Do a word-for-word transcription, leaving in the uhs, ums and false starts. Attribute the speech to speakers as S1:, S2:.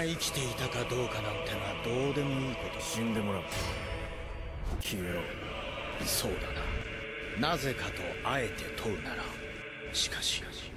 S1: が生きていたかどうかなんてのはどうでもいいこと。
S2: 死んでもらう。消えろ。
S1: そうだな。なぜかとあえて問うなら、しかし